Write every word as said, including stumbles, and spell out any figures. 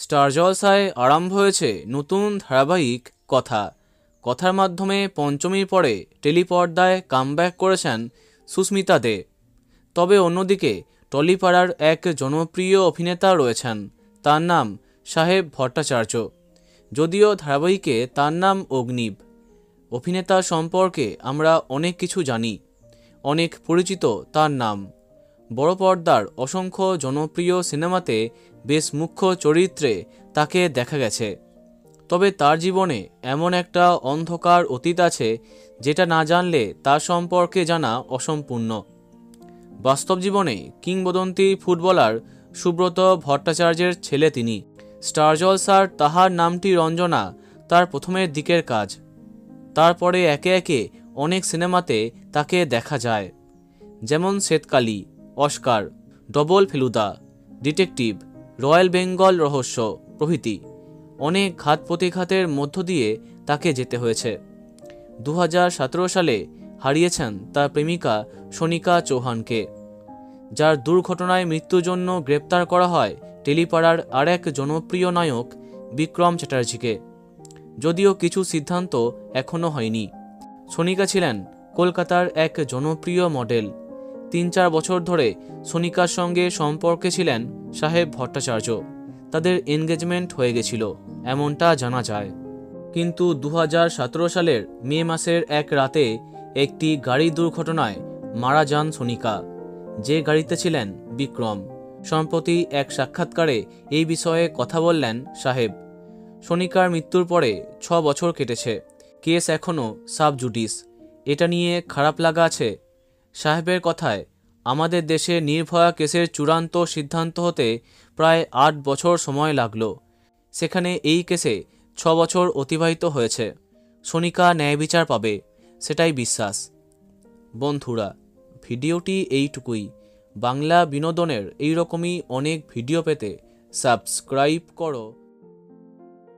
Star জলসায় আরম্ভ হয়েছে নতুন ধারাবাহিক কথা। কথার মাধ্যমে পঞ্চমীর পরে টেলিপর্দায় কামব্যাক করেছেন সুস্মিতা দে। তবে অন্যদিকে টলিপাড়ার এক জনপ্রিয় অভিনেতা রয়েছেন, তার নাম সাহেব ভট্টাচার্য। যদিও ধারাবাহিকে তার নাম অগ্নিব। অভিনেতা সম্পর্কে আমরা অনেক কিছু জানি, অনেক পরিচিত তার নাম। বড় পর্দার অসংখ্য জনপ্রিয় সিনেমাতে বেশ মুখ্য চরিত্রে তাকে দেখা গেছে। তবে তার জীবনে এমন একটা অন্ধকার অতীত আছে যেটা না জানলে তার সম্পর্কে জানা অসম্পূর্ণ। বাস্তব জীবনে কিংবদন্তি ফুটবলার সুব্রত ভট্টাচার্যের ছেলে তিনি। স্টার জলসার তাহার নামটি রঞ্জনা তার প্রথমের দিকের কাজ। তারপরে একে একে অনেক সিনেমাতে তাকে দেখা যায়, যেমন Shwetkali, Oscar, double Feluda, detective, royal Bengal Rahasya প্রভৃতি। অনেক ঘাত প্রতিঘাতের মধ্য দিয়ে তাকে যেতে হয়েছে। দু হাজার সতেরো সালে হারিয়েছেন তার প্রেমিকা সোনিকা চৌহানকে, যার দুর্ঘটনায় মৃত্যুর জন্য গ্রেপ্তার করা হয় টেলিপাড়ার আরেক জনপ্রিয় নায়ক বিক্রম চ্যাটার্জিকে। যদিও কিছু সিদ্ধান্ত এখনও হয়নি। সোনিকা ছিলেন কলকাতার এক জনপ্রিয় মডেল। তিন চার বছর ধরে সোনিকার সঙ্গে সম্পর্কে ছিলেন সাহেব ভট্টাচার্য। তাদের এনগেজমেন্ট হয়ে গেছিল এমনটা জানা যায়। কিন্তু দু হাজার সতেরো সালের মে মাসের এক রাতে একটি গাড়ি দুর্ঘটনায় মারা যান সোনিকা, যে গাড়িতে ছিলেন বিক্রম। সম্প্রতি এক সাক্ষাৎকারে এই বিষয়ে কথা বললেন সাহেব। সোনিকার মৃত্যুর পরে ছ বছর কেটেছে, কেস এখনও সাব জুডিস। এটা নিয়ে খারাপ লাগা আছে। সাহেবের কথায়, আমাদের দেশে নির্ভয়া কেসের চূড়ান্ত সিদ্ধান্ত হতে প্রায় আট বছর সময় লাগলো। সেখানে এই কেসে ছ বছর অতিবাহিত হয়েছে। সোনিকা ন্যায় বিচার পাবে, সেটাই বিশ্বাস। বন্ধুরা, ভিডিওটি এইটুকুই। বাংলা বিনোদনের এইরকমই অনেক ভিডিও পেতে সাবস্ক্রাইব করো।